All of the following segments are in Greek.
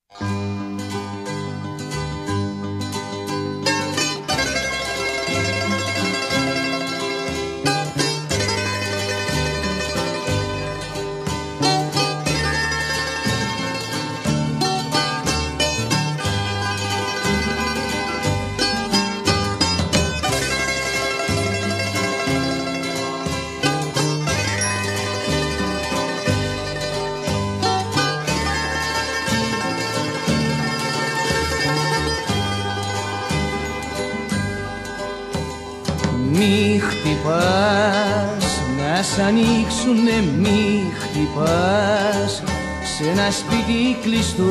Μη χτυπάς, να σ' ανοίξουνε, μη χτυπάς σε ένα σπίτι κλειστό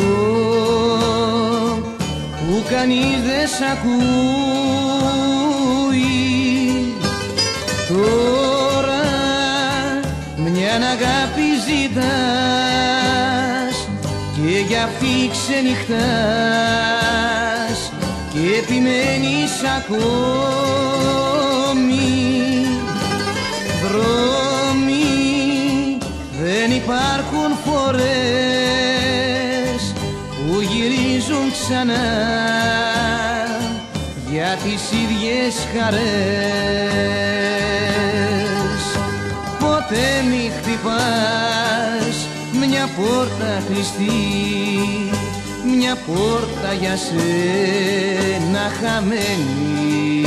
που κανείς δεν σ' ακούει. Τώρα μιαν αγάπη ζητάς και για αυτή ξενυχτάς και επιμένεις ακόμη. Δρόμοι δεν υπάρχουν φορές που γυρίζουν ξανά για τις ίδιες χαρές. Ποτέ μη χτυπάς μια πόρτα κλειστή, μια πόρτα για σένα χαμένη.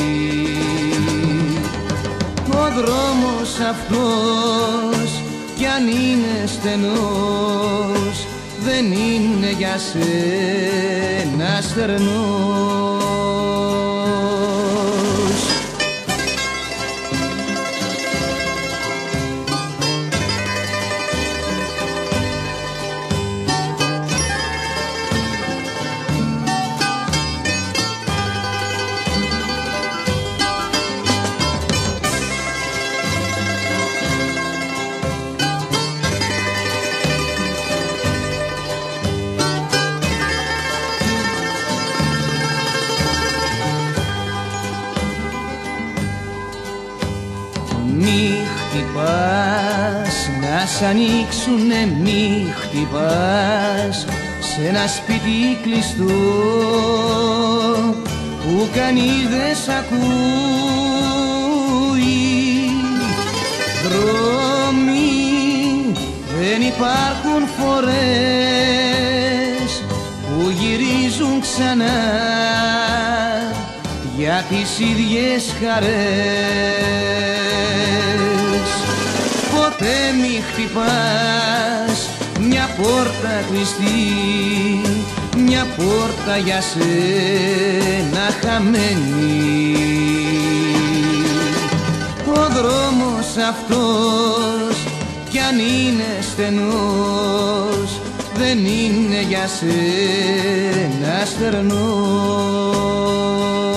Ο δρόμος αυτός κι αν είναι στενός δεν είναι για σένα στερνός. Μη χτυπάς, να σ' ανοίξουνε, μη χτυπάς σε ένα σπίτι κλειστό που κανείς δεν σ' ακούει. Δρόμοι δεν υπάρχουν φορές που γυρίζουν ξανά για τις ίδιες χαρές. Ποτέ μη χτυπάς μια πόρτα κλειστή, μια πόρτα για σένα χαμένη. Ο δρόμος αυτός κι αν είναι στενός δεν είναι για σένα στερνός.